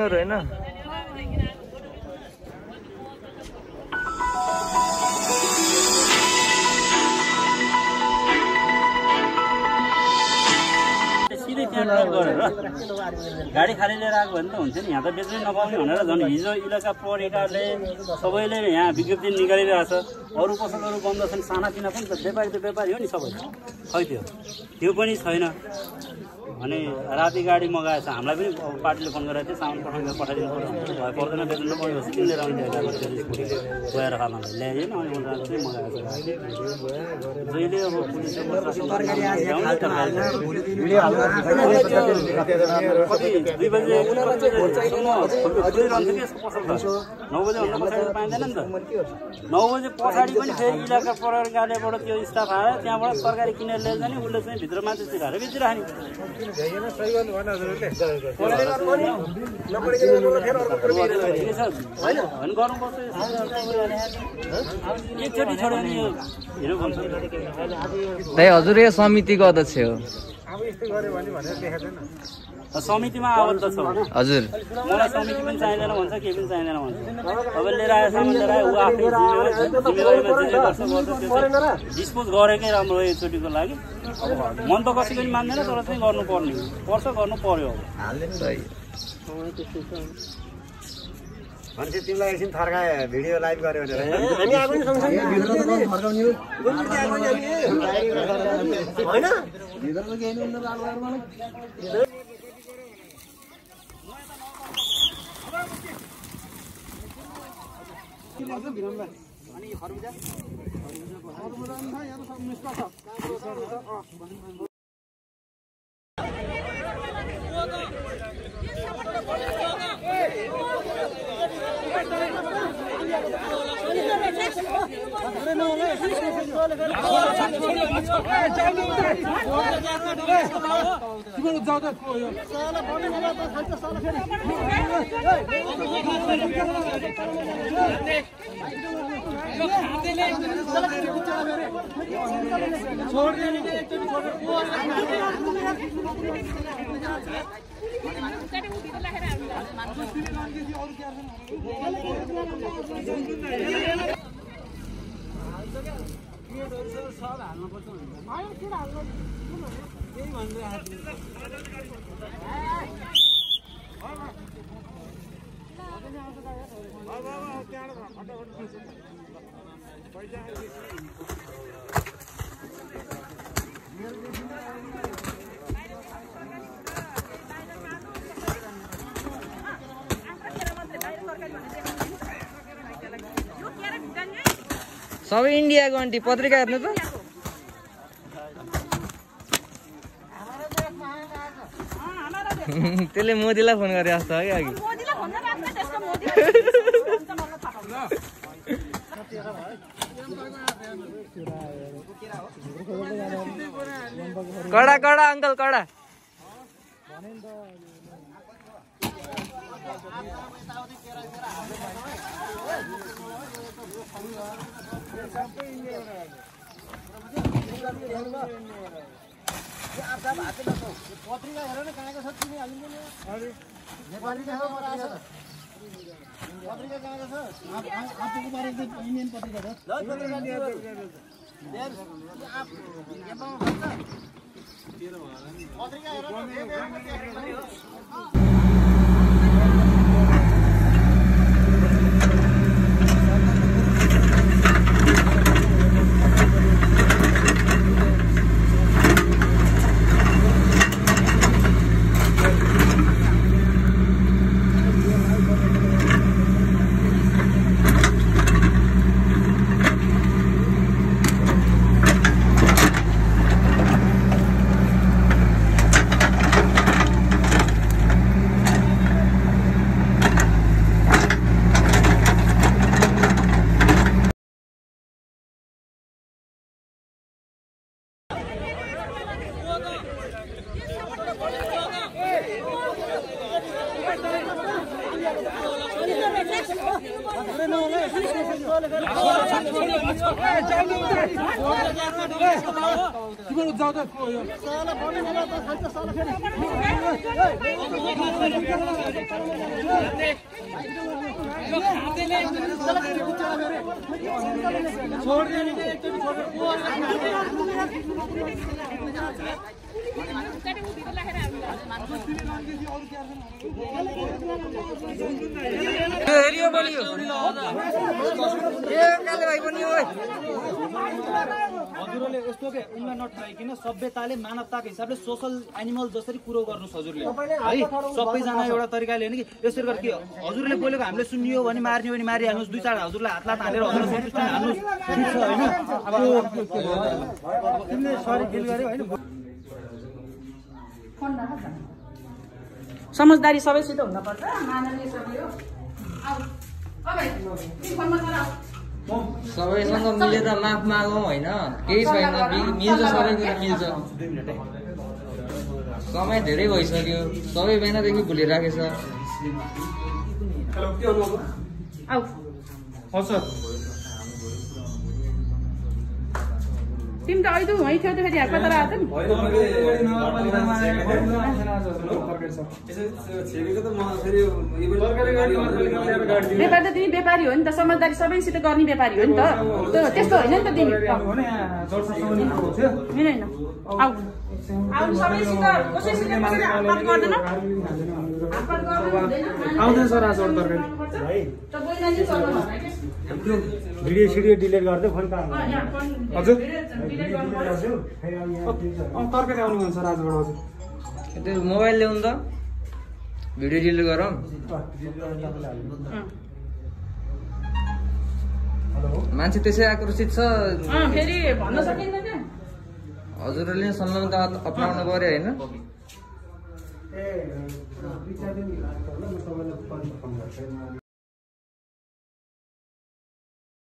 यिनीहरु हैन गाडी खाली लिएर आएको भने त हुन्छ नि यहाँ त बेच्नै नपाउने भनेर झन् हिजो इलाका प्रहरीले सबैले यहाँ विज्ञप्ति निकालिरहेको छ अरू पसलहरू बन्द छन् सानातिना पनि त व्यापारी त व्यापारी हो नि सबै खै त्यो पनि छैन अनि राति गाडी मगाएछ हामीलाई पनि पार्टीले फोन गरेको थियो सामान पठाइदिनु पर्यो पर्दैन बेच्नु नपर्यो किनेर आउने गएर खाना ल्याएन अनि चाहिँ मगाएको छ जहिले अब पुलिसले कति 2 बजे 9 बजेभन्दा पछाडि पाइँदैन नि त 9 बजे पछाडि पनि फेरि इलाका प्रहरीबाट त्यो स्टाफ आयो त्यहाँबाट तरकारी किनेर ल्याएर जाने उसले चाहिँ भित्र मान्छे चिराएर बेचिराख्ने एकचोटि छोड्यो नि हिरो भन्छ दाइ हजुर यो समितिको अध्यक्ष हो समितिमा आबद्ध छ हजुर मलाई समिति पनि चाहिँदैन भन्छ के पनि चाहिँदैन भन्छ अब लिएर आए सामान लिएर आए ऊ आफै जिम्मेवारीमा जे गर्छ डिस्पोज गरेकै राम्रो हो एकचोटिको लागि मन त कसैले पनि मान्दैन तर चाहिँ गर्नुपर्ने पर्छ गर्नु पर्यो मान्छे तिमीलाई एकछिन थर्काए भिडियो लाइभ गर्यो भनेर हामी आएको नि सँगसँगै भित्र त थर्काउने हो हैन भित्र त केही नि अनि खरबुजा यहाँ त सब मिस्टर छ सबै इन्डियाको आन्टी पत्रिका हेर्नु त त्यसले मोदीलाई फोन गरे जस्तो है अघि कडा कडा अंकल कडा पत्रिका हेर न कहाँको छ तिमी हालिदिनु नि नेपाली कहाँ पत्रिका कहाँको छ आफूको बारे इन्डियन पत्रिका छ ल पत्रिका हेर हेरियो बलियो ए काले भाइ पनि ओइ हजुरले यस्तो के उनलाई नठगाइकिन सभ्यताले मानवताको हिसाबले सोशल एनिमल जसरी कुरो गर्नुहोस् हजुरले है सबैजना एउटा तरिकाले होइन कि यसरी गरेर के हजुरले बोलेको हामीले सुनियो भने मार्ने भने मारिहाल्नुहोस् 2-4 हजुरलाई हात लात हालेर हजुरलाई सन्तुष्ट हाल्नुहोस् ठिक छ होइन तिमीले सरी फिल गर्यो होइन समझदारी सबैसित हुनुपर्छ माननीय सबै हो सबैसँग मिलेर माफ मागौँ होइन केही छैन मिल्छ सबै कुरा मिल्छ समय धेरै भइसक्यो सबै बिहानदेखि भुलिराखेछ तिमी त अहिले वहीँ थियो फेरि यहाँ कता आएको व्यापार त तिमी व्यापारी हो नि त समझदारी सबैसित गर्ने व्यापारी हो नि त त्यस्तो होइन नि त तिमी होइन आऊ आऊ सबैसित कसैसित हातपात गर्दैन आउँदैन सर आज तरकारी भिडियो सिडियो डिलिट गरिदियो फोन काम हजुर तरकारी आउनु भन्छ सर आजबाट हजुर त्यो मोबाइल ल्याउनु त भिडियो डिलिट गरौँ मान्छे त्यसै आक्रोशित छ फेरि भन्न सकिन्न क्या हजुरले संलग्नता अपनाउनु पर्यो होइन ए